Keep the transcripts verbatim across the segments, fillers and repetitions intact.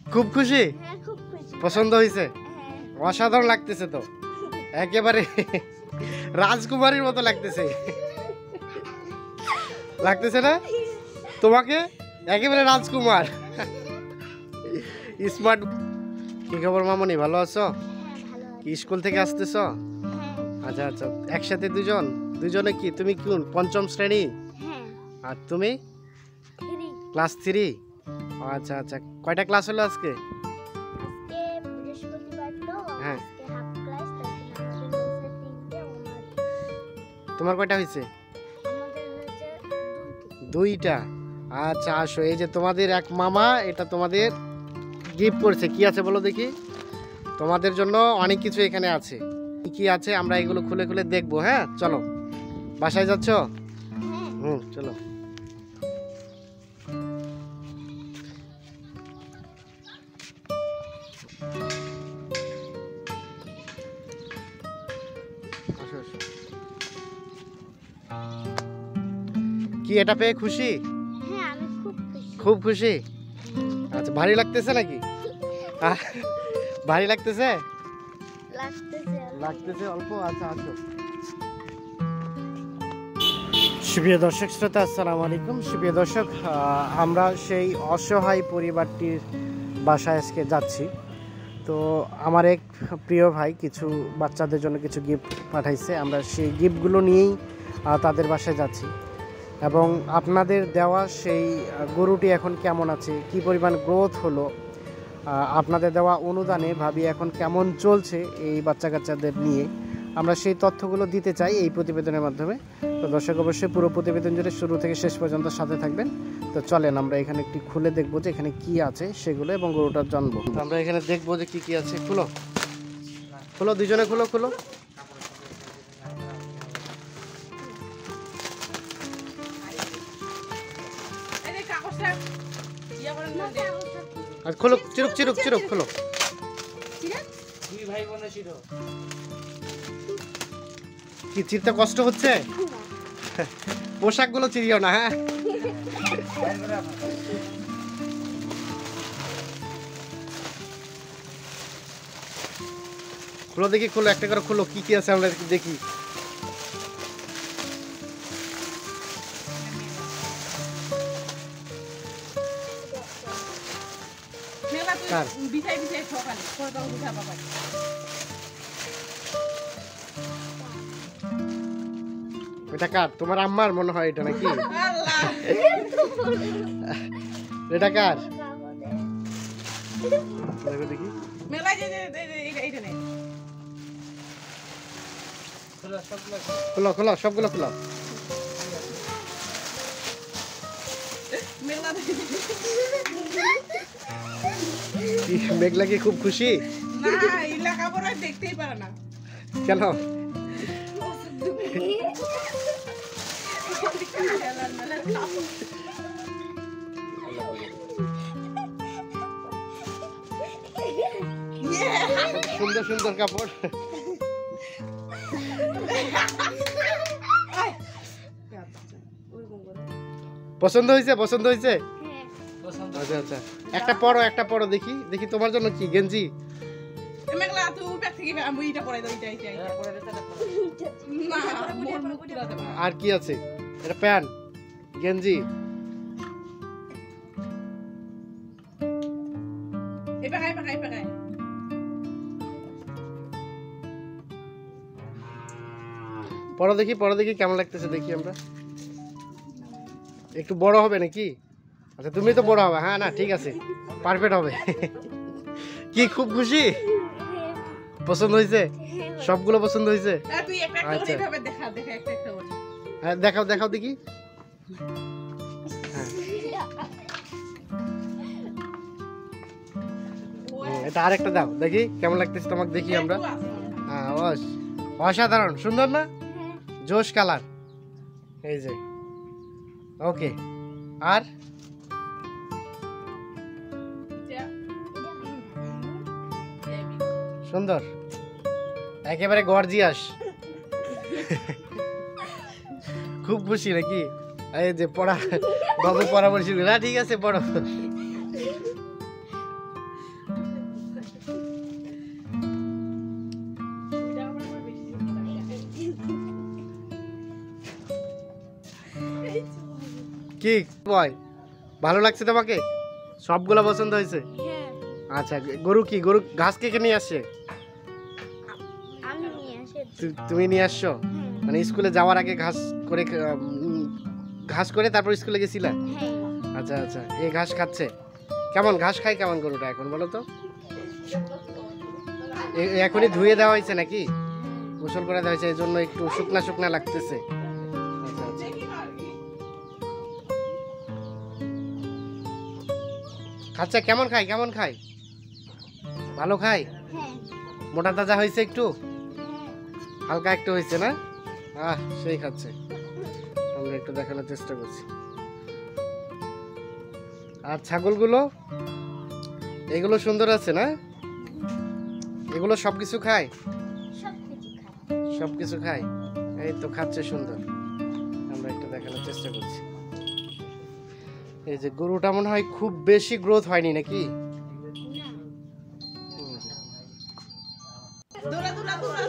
খুব খুশি? পছন্দ হয়েছে? অসাধারণ লাগতেছে তো, একেবারে রাজকুমারীর মতো লাগতেছে লাগতেছে না তোমাকে? একেবারে রাজকুমার, স্মার্ট। কি খবর মামনি, ভালো আছো? কি স্কুল থেকে আসতেছো? আচ্ছা আচ্ছা, একসাথে দুজন? দুজনে কি, তুমি কোন পঞ্চম শ্রেণী? আর তুমি ক্লাস থ্রি? আচ্ছা আচ্ছা, কয়টা ক্লাস হলো আজকে? হ্যাঁ, তোমার কয়টা হয়েছে? দুইটা। আচ্ছা আসো, এই যে তোমাদের এক মামা, এটা তোমাদের গিফট করেছে। কি আছে বলো দেখি? তোমাদের জন্য অনেক কিছু এখানে আছে। কি আছে আমরা এগুলো খুলে খুলে দেখবো। হ্যাঁ চলো, বাসায় যাচ্ছ? হুম চলো। কি এটা পেয়ে খুশি? হ্যাঁ আমি খুব খুশি। খুব খুশি? আচ্ছা, ভারী লাগতেছে নাকি? ভারী লাগতেছে? লাগতেছে লাগতেছে অল্প। আচ্ছা আসো। সুপ্রিয় দর্শক শ্রোতা, আসসালামু আলাইকুম। সুপ্রিয় দর্শক, আমরা সেই অসহায় পরিবারটির বাসায় আজকে যাচ্ছি। তো আমার এক প্রিয় ভাই কিছু বাচ্চাদের জন্য কিছু গিফট পাঠাইছে, আমরা সেই গিফটগুলো নিয়েই তাদের বাসায় যাচ্ছি। এবং আপনাদের দেওয়া সেই গরুটি এখন কেমন আছে, কি পরিমাণ গ্রোথ হলো, আপনাদের দেওয়া অনুদানে ভাবি এখন কেমন চলছে এই বাচ্চা কাচ্চাদের নিয়ে, আমরা সেই তথ্যগুলো দিতে চাই এই প্রতিবেদনের মাধ্যমে। তো দর্শক অবশ্যই পুরো প্রতিবেদন জুড়ে শুরু থেকে শেষ পর্যন্ত সাথে থাকবেন। তো চলেন আমরা এখানে একটি খুলে দেখবো যে এখানে কি আছে সেগুলো, এবং গরুটার জানবো। আমরা এখানে দেখবো যে কি কি আছে। খুলো খুলো, দুজনে খুলো খুলো। আর খোলো, চিরুক চিরুক চিরুক খোলো। কি চিরতে কষ্ট হচ্ছে? পোশাক গুলো চিরিও না। হ্যাঁ খুলো দেখি, খুলো একটা করে খুলো, কি কি আছে আমরা দেখি। এটা কার? তোমার আম্মার মনে হয় এটা, নাকি? এটা কার? দেখি খোলো খোলো, সবগুলো খোলো। মেঘলা কি খুব খুশি? দেখতেই পারে না কেন? সুন্দর সুন্দর কাপড়। পছন্দ হয়েছে? পছন্দ হয়েছে? আচ্ছা আচ্ছা, একটা পরো একটা পরো দেখি। দেখি তোমার জন্য কি গেঞ্জি? আর কি আছে? এটা প্যান্ট, গেঞ্জি। পরো দেখি, পরো দেখি কেমন লাগতেছে দেখি আমরা। একটু বড় হবে নাকি? আচ্ছা তুমি তো বড় হবে। হ্যাঁ না ঠিক আছে, পারফেক্ট হবে। কি খুব খুশি? পছন্দ হয়েছে? সবগুলো পছন্দ হয়েছে? আচ্ছা হ্যাঁ দেখাও দেখাও দেখি। এটা আরেকটা দাও দেখি কেমন লাগতেছে তোমাকে দেখি আমরা। হ্যাঁ অসাধারণ সুন্দর না? জোশ কালার, এই যে। ওকে, আর সুন্দর, একেবারে গর্জিয়াস। খুব খুশি নাকি? এই যে পড়া, বাবু পড়া বলছিল না? ঠিক আছে পড়ো। কি বয় ভালো লাগছে তোমাকে? সবগুলো পছন্দ হয়েছে? হ্যাঁ আচ্ছা, গরু কি গরু ঘাস কে কে নিয়ে আসছে? আমি নিয়ে আসি। তু- তুমি নিয়ে আসছো? হ্যাঁ মানে স্কুলে যাওয়ার আগে ঘাস করে খ- উম, ঘাস করে তারপর স্কুলে গেছিলা? হ্যাঁ আচ্ছা আচ্ছা, এই ঘাস খাচ্ছে কেমন? ঘাস খায় কেমন গরুটা এখন বলো তো? এ- এখনই ধুয়ে দেওয়া হয়েছে নাকি? গোসল করে দেওয়া হয়েছে, এই জন্য একটু শুকনা শুকনা লাগতেছে। আচ্ছা আচ্ছা, খাচ্ছে কেমন খায়? কেমন খায়? ভালো খায়? হ্যাঁ মোটা তাজা হয়েছে একটু? হ্যাঁ হালকা একটু হয়েছে না? আহ সেই খাচ্ছে। আমরা একটু দেখানোর চেষ্টা করছি। আর ছাগলগুলো এগুলো সুন্দর আছে না? এগুলো সবকিছু খায়? সব কিছু খাই। সবকিছু খায়, এই তো খাচ্ছে সুন্দর। আমরা একটু দেখানোর চেষ্টা করছি। এই যে গরুটা মনে হয় খুব বেশি গ্রোথ হয়নি নাকি? না হুম। দৌড়া দৌড়া দৌড়া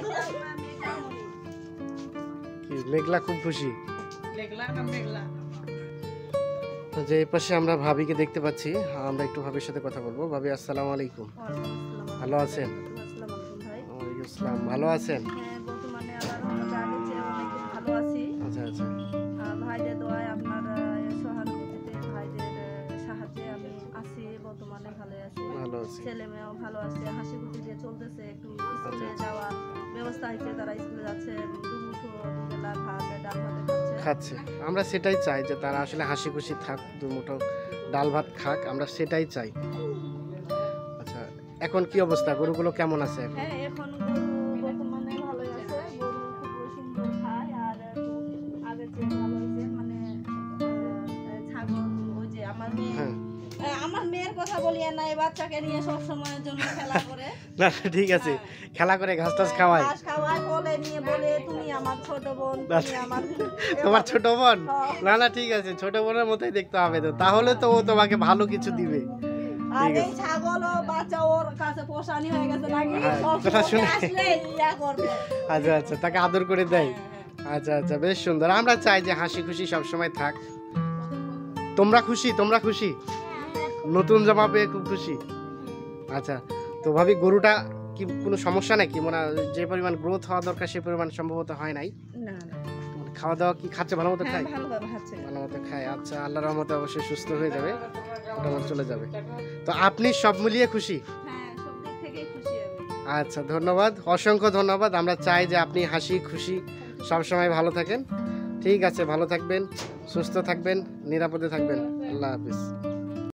কি মেঘলা খুব খুশি। মেঘলা না মেঘলা। তো যে এই পাশে আমরা ভাবিকে দেখতে পাচ্ছি, আমরা একটু ভাবির সাথে কথা বলবো। ভাবি আসসালামু আলাইকুম, ভালো আছেন? ওয়ালাইকুম আসসালাম, ভালো আছেন? হ্যাঁ, বর্তমানে আল্লাহর রহমতে আগের চেয়ে অনেক ভালো আছি। আচ্ছা আচ্ছা, আহ, ভাইদের দোয়ায় আপনার আহ, সহানুভূতিতে ভাইদের আহ, সাহায্যে আমি আছি, বর্তমানে ভালো আছি। ভালো আছি। ছেলে মেয়েও ভালো আছে, হাসি খুশি দিয়ে চলতেছে। একটু স্কুলে যাওয়া ব্যবস্থা হয়েছে, তারা স্কুলে যাচ্ছে, দুমুঠো দুবেলা ভাত ডাল ভাত খাচ্ছে। খাচ্ছে, আমরা সেটাই চাই যে তারা আসলে হাসি খুশি থাক, দুমুঠো ডাল ভাত খাক, আমরা সেটাই চাই। আচ্ছা, এখন কি অবস্থা? গরুগুলো কেমন আছে এখন? হ্যাঁ, এখন গরু বর্তমানে ভালোই আছে। গরু খুব সুন্দর খায় আর একটু আগের চেয়ে ভালো হয়েছে। মানে আহ, ছাগল, ওই যে আমার মেয়ে হ্যাঁ, আহ, আমার মেয়ের কথা বলি না, এই বাচ্চাকে নিয়ে সব সময়ের জন্য খেলা করে। না ঠিক আছে, খেলা করে ঘাস টাস খাওয়াই। ঘাস খাওয়ায়, বলে নিয়ে বলে তুমি আমার ছোট বোন, তুমি আমার তোমার ছোট বোন? না না ঠিক আছে, ছোট বোনের মতোই দেখতে হবে তো, তাহলে তো ও তোমাকে ভালো কিছু দিবে। আর ঠিক এই আছে। ছাগল ও বাচ্চা ওর কাছে পোষানি হয়ে গেছে নাকি, হ্যাঁ, সব কথা সময় শুনে। আসলে ইয়া করবে। আচ্ছা আচ্ছা, তাকে আদর করে দেয়। আচ্ছা আচ্ছা, বেশ সুন্দর। আমরা চাই যে হাসি খুশি সবসময় থাক। তোমরা খুশি? তোমরা খুশি? নতুন জামা পেয়ে খুব খুশি? আচ্ছা, তো ভাবি গরুটা কি কোনো সমস্যা নাকি? মানে যে পরিমাণ গ্রোথ হওয়া দরকার সে পরিমাণ সম্ভবত হয় নাই। না না, মানে খাওয়া দাওয়া কি খাচ্ছে? ভালো মতো হ্যাঁ, খায়? ভালোভাবে খাচ্ছে। ভালো মতো খায়। আচ্ছা, আল্লাহর রহমতে অবশ্যই সুস্থ হয়ে যাবে, মোটামুটি চলে যাবে। তো আপনি সব মিলিয়ে খুশি? হ্যাঁ, সব দিক থেকেই খুশি আমি। আচ্ছা, ধন্যবাদ, অসংখ্য ধন্যবাদ। আমরা চাই যে আপনি হাসি খুশি সবসময় ভালো থাকেন। ঠিক আছে, ভালো থাকবেন, সুস্থ থাকবেন, নিরাপদে থাকবেন। আল্লাহ হাফিজ।